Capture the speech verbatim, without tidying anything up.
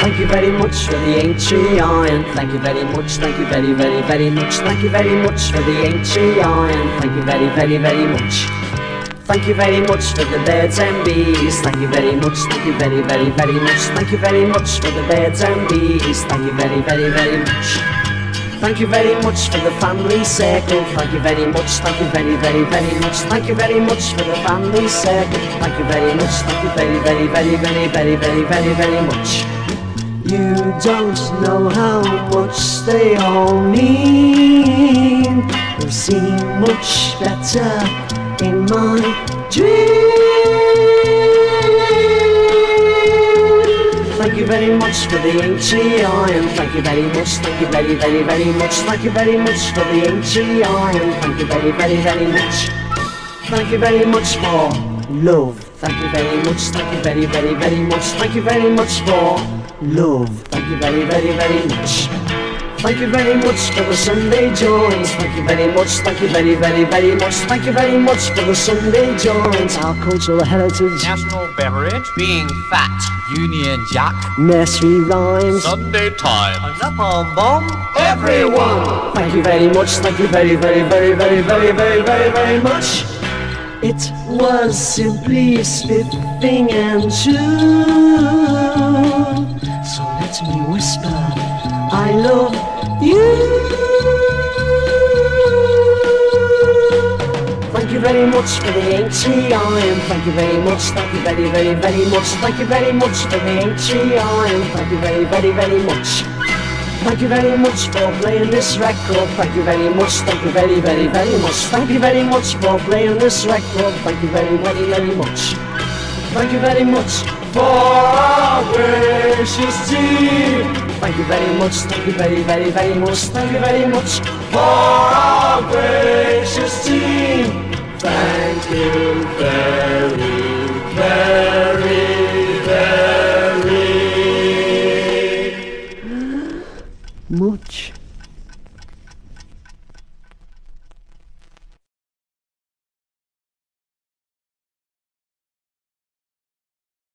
Thank you very much for the ancient iron. Thank you very much, thank you very, very, very much. Thank you very much for the ancient iron. Thank you very, very, very much. Thank you very much for the birds and bees. Thank you very much, thank you very, very, very much. Thank you very much for the birds and bees. Thank you very, very, very much. Thank you very much for the family circle. Thank you very much, thank you very, very, very much. Thank you very much for the family circle. Thank you very much, thank you very, very, very, very, very, very, very, very much. You don't know how much they all mean. They seem much better in my dream. Thank you very much for the ancient iron. Thank you very much, thank you very, very, very much. Thank you very much for the ancient iron. Thank you very, very, very much. Thank you very much for love. Thank you very much, thank you very, very, very much. Thank you very much for love. Thank you very, very, very much. Thank you very much for the Sunday joints. Thank you very much, thank you very, very, very much. Thank you very much for the Sunday joints. Our cultural heritage. National beverage. Being fat. Union Jack. Nursery rhymes. Sunday time. A napalm bomb. Everyone. Thank you very much, thank you very, very, very, very, very, very, very, very much. It was simply spiffing and true. So let me whisper, I love you. Thank you very much for the ancient iron. Thank you very much, thank you very, very, very much. Thank you very much for the ancient iron. Thank you very, very, very much. Thank you very much for playing this record. Thank you very much, thank you very, very, very much. Thank you very much for playing this record. Thank you very, very, very much. Thank you very much for our gracious team. Thank you very much, thank you very, very, very much. Thank you very much for our gracious team. Thank you very, very